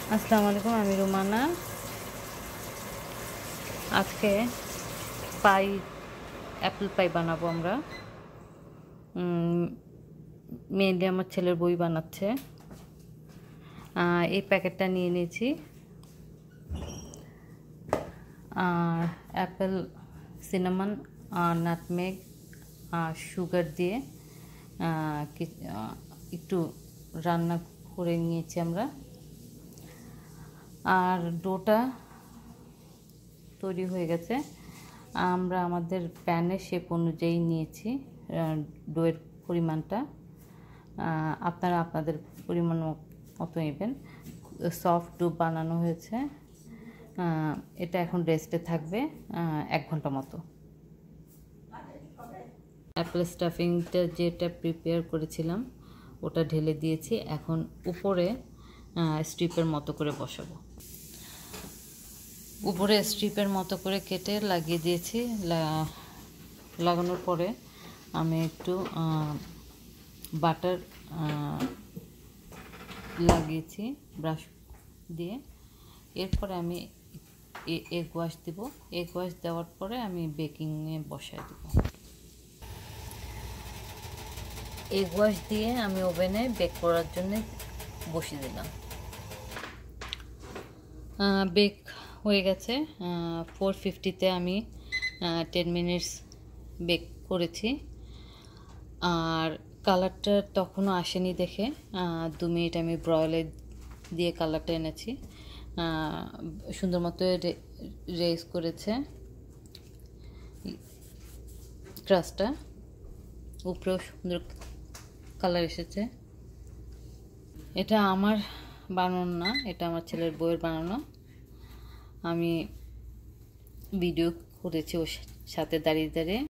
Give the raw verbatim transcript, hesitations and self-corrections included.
আসসালামু আলাইকুম, আমি রুমানা। আজকে পাই অ্যাপেল পাই বানাবো আমরা। মেনলি আমার ছেলের বই বানাচ্ছে। এই প্যাকেটটা নিয়ে নিয়েছি। আর অ্যাপেল, সিনামন, নাটমেগ আর সুগার দিয়ে একটু রান্না করে নিয়েছি আমরা। আর ডোটা তৈরি হয়ে গেছে। আমরা আমাদের প্যানের শেপ অনুযায়ী নিয়েছি ডোয়ের পরিমাণটা। আপনারা আপনাদের পরিমাণ মতো নেবেন। সফট ডো বানানো হয়েছে। এটা এখন রেস্টে থাকবে এক ঘন্টা মতো। অ্যাপেল স্টাফিংটা যেটা প্রিপেয়ার করেছিলাম ওটা ঢেলে দিয়েছি। এখন উপরে স্ট্রিপের মতো করে বসাবো। উপরে স্ট্রিপের মতো করে কেটে লাগিয়ে দিয়েছি। লাগানোর পরে আমি একটু বাটার লাগিয়েছি ব্রাশ দিয়ে। এরপরে আমি এগ ওয়াশ দিব। এগ ওয়াশ দেওয়ার পরে আমি বেকিংয়ে বসায় দেব। এগ ওয়াশ দিয়ে আমি ওভেনে বেক করার জন্য বসিয়ে দিলাম। বেক হয়ে গেছে। ফোর ফিফটিতে আমি টেন মিনিটস বেক করেছি। আর কালারটা তখনও আসেনি দেখে দু মিনিট আমি ব্রয়লার দিয়ে কালারটা এনেছি। সুন্দর মতো রেজ করেছে ক্রাস্টটা, উপরেও সুন্দর কালার এসেছে। এটা আমার বানানো না, এটা আমার ছেলের বইয়ের বানানো। আমি ভিডিও করেছি ওর সাথে দাঁড়িয়ে দাঁড়িয়ে।